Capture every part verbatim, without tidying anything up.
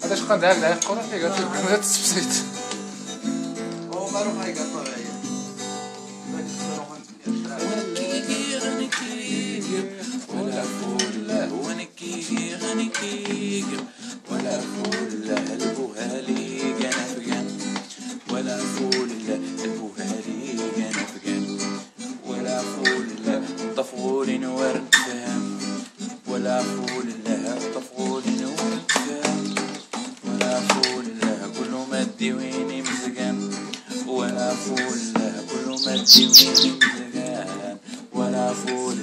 هذا شقا داك داك قرا لي قالت لك غير تسبسيت هو ما روح يقطع معايا ولا فول ونكي غنكي ولا فول البوهالي كان فقان ولا فول البوهالي كان فقان ولا فول طفغول ورد فهم ولا فول طفغول ورد فهم ولا فول كل ما تديويني مزقان ولا فول كل ما تديويني مزقان ولا فول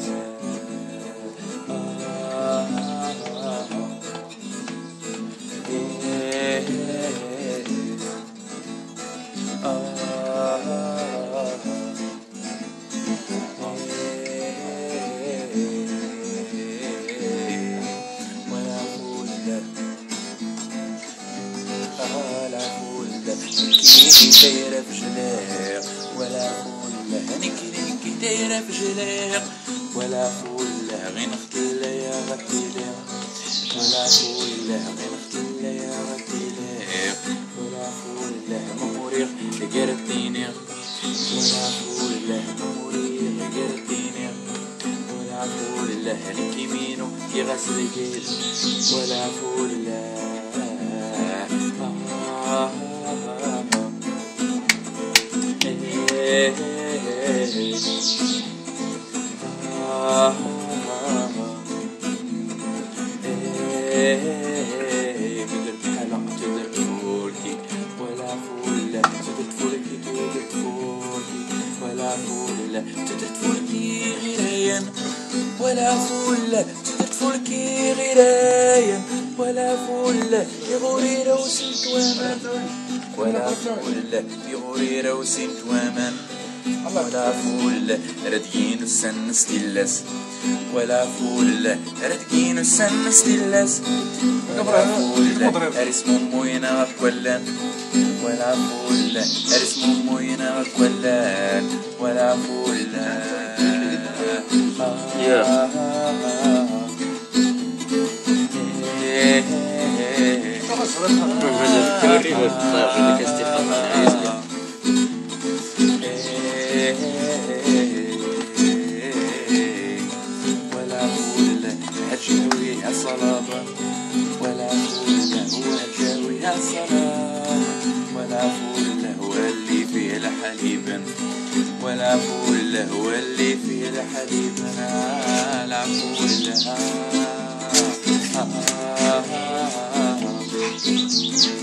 دايرة في جلاق ولا فول هنيكي نيكي دايرة في جلاق ولا فول غير نختل يا غتيلاق ولا فول غير نختل يا غتيلاق ولا فول مموريغ قردينيغ ولا فول مموريغ قردينيغ ولا فول هنيكي مينو يغسل الجيل ولا فول قدرت حلق تدرت فولكي ولا فول تدرت فولكي تدرت فولكي ولا فول تدرت فولكي غيرين ولا فول تدرت فولكي غيرين ولا فول يغوري روسنت وامان ولا فول يغوري روسنت وامان ولا فول ردقين السن ستيلس ولا فول ردقين السن ستيلس ولا فول ارس موينا كولان ولا فول ارس موينا كولان ولا فول ولا فول هجوي يا صلابة ولا فول هو هجوي يا صلابة ولا فول هو اللي فيه الحليب ولا فول هو اللي فيه الحليب لا فول